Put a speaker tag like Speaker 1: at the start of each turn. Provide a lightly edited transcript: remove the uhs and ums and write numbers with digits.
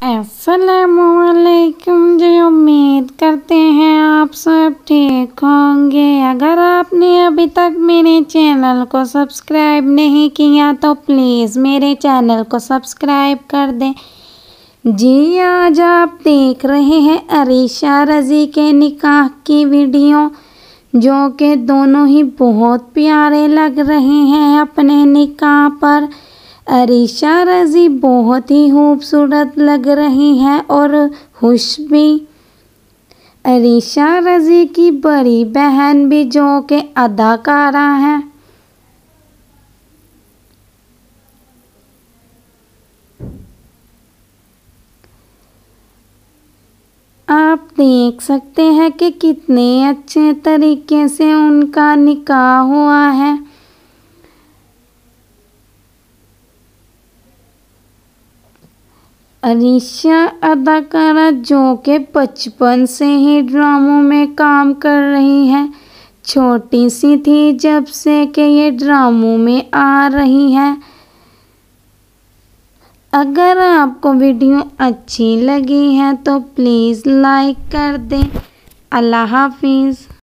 Speaker 1: अस्सलामुअलैकुम जी। उम्मीद करते हैं आप सब ठीक होंगे। अगर आपने अभी तक मेरे चैनल को सब्सक्राइब नहीं किया तो प्लीज़ मेरे चैनल को सब्सक्राइब कर दें जी। आज आप देख रहे हैं अरीशा रज़ी के निकाह की वीडियो, जो कि दोनों ही बहुत प्यारे लग रहे हैं अपने निकाह पर। अरीशा रज़ी बहुत ही खूबसूरत लग रही हैं और खुश भी। अरीशा रज़ी की बड़ी बहन भी जो कि अदाकारा है। आप देख सकते हैं कि कितने अच्छे तरीके से उनका निकाह हुआ है। अरीशा अदाकारा जो कि बचपन से ही ड्रामों में काम कर रही हैं। छोटी सी थी जब से कि ये ड्रामों में आ रही हैं। अगर आपको वीडियो अच्छी लगी है तो प्लीज़ लाइक कर दें। अल्लाह हाफिज़।